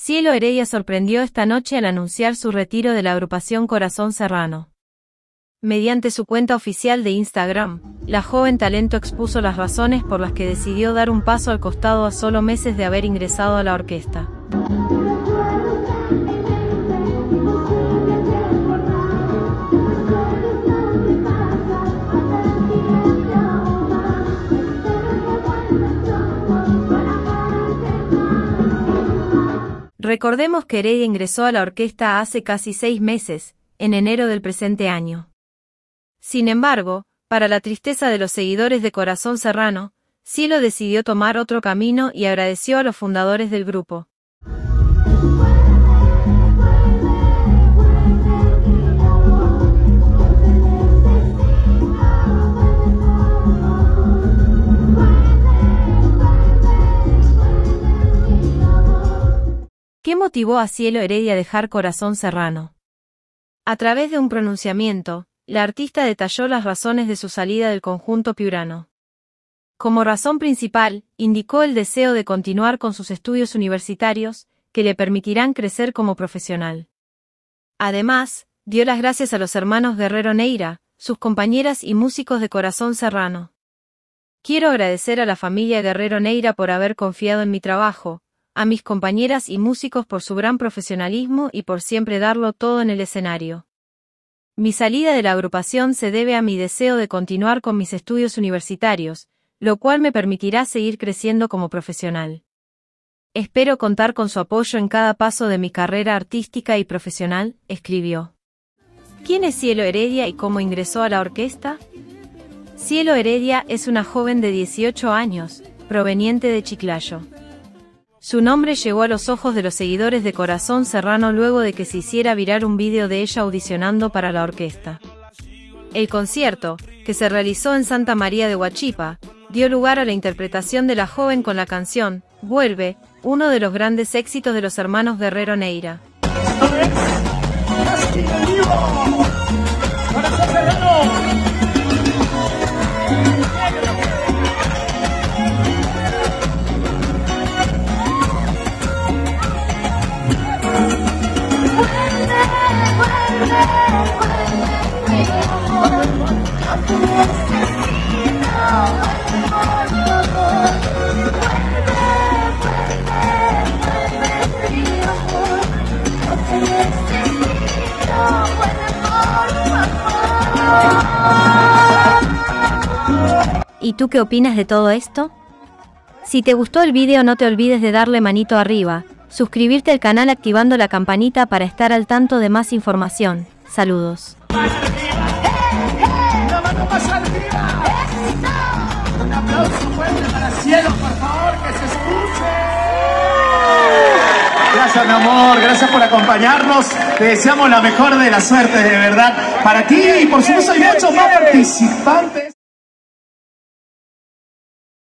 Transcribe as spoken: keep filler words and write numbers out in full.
Cielo Heredia sorprendió esta noche al anunciar su retiro de la agrupación Corazón Serrano. Mediante su cuenta oficial de Instagram, la joven talento expuso las razones por las que decidió dar un paso al costado a solo meses de haber ingresado a la orquesta. Recordemos que Heredia ingresó a la orquesta hace casi seis meses, en enero del presente año. Sin embargo, para la tristeza de los seguidores de Corazón Serrano, Cielo decidió tomar otro camino y agradeció a los fundadores del grupo. ¿Qué motivó a Cielo Heredia a dejar Corazón Serrano? A través de un pronunciamiento, la artista detalló las razones de su salida del conjunto piurano. Como razón principal, indicó el deseo de continuar con sus estudios universitarios, que le permitirán crecer como profesional. Además, dio las gracias a los hermanos Guerrero Neira, sus compañeras y músicos de Corazón Serrano. Quiero agradecer a la familia Guerrero Neira por haber confiado en mi trabajo, a mis compañeras y músicos por su gran profesionalismo y por siempre darlo todo en el escenario. Mi salida de la agrupación se debe a mi deseo de continuar con mis estudios universitarios, lo cual me permitirá seguir creciendo como profesional. Espero contar con su apoyo en cada paso de mi carrera artística y profesional, escribió. ¿Quién es Cielo Heredia y cómo ingresó a la orquesta? Cielo Heredia es una joven de dieciocho años, proveniente de Chiclayo. Su nombre llegó a los ojos de los seguidores de Corazón Serrano luego de que se hiciera viral un vídeo de ella audicionando para la orquesta. El concierto, que se realizó en Santa María de Huachipa, dio lugar a la interpretación de la joven con la canción Vuelve, uno de los grandes éxitos de los hermanos Guerrero Neira. ¿Y tú qué opinas de todo esto? Si te gustó el video no te olvides de darle manito arriba, suscribirte al canal activando la campanita para estar al tanto de más información. Saludos. Un aplauso fuerte para Cielo, por favor, que se escuche. Gracias, mi amor, gracias por acompañarnos. Te deseamos la mejor de las suertes, de verdad. Para ti y por supuesto hay muchos más participantes.